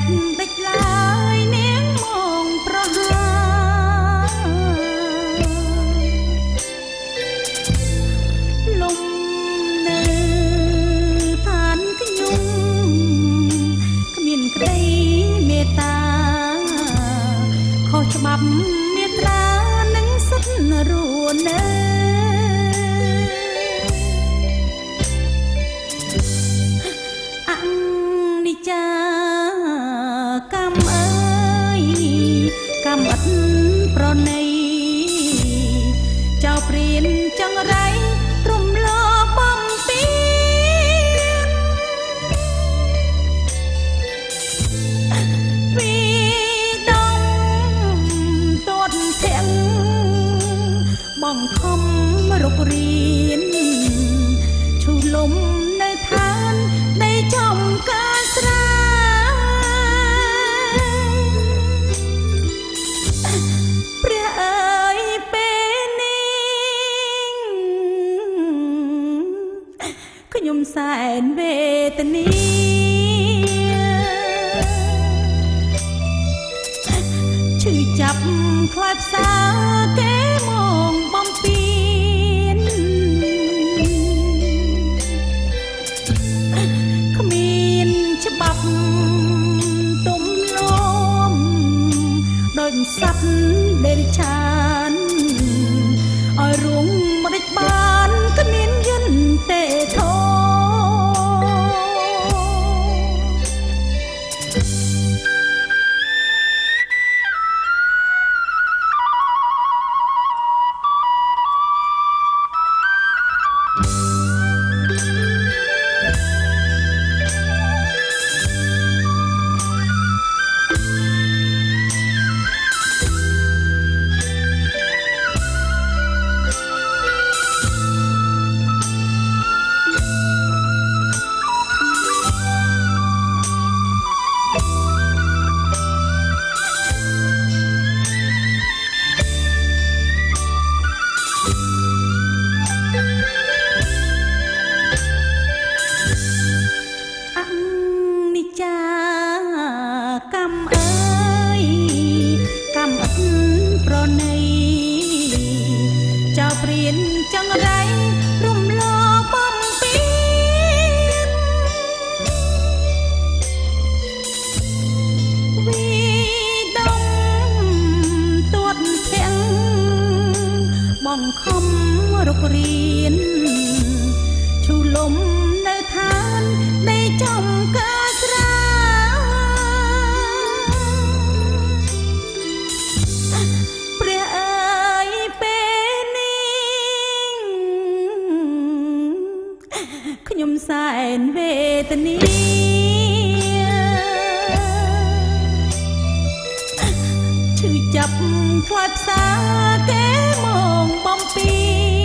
តដេចឡើយនាងមកប្រហាលំនៅឋានខ្ញុំគ្មានក្តីមេត្តាខុសច្បាប់មេត្រានឹងសិទ្ធិរួននៅអនិច្ចាកម្មអើយកម្មឥតប្រណីចៅព្រានចង្រៃទ្រំលបំពេញពីដងទាត់ធាំងបងខំរុករៀនឈូលំនៅឋានដីចំការស្រាព្រះអើយពេលនេះខ្ញុំសែនវេទនាឈឺចាប់ខ្លាចផ្សាគេមកបំពេញគ្មានច្បាប់ទំលំដូចសត្វដេរឆានឲ្យរួងមិនដេចបានគ្មានយន្តទេធោកម្មអើយកម្មឥតប្រណីចៅព្រានចង្រៃរំលបំពេញវីដងទាត់ធាំងបងខំរុករៀនឈូលំនៅឋានដីចំការស្រាព្រះអើយពេលនេះខ្ញុំសែនវេទនាឈឺចាប់ខ្លាចផ្សាគេមកបំពេញ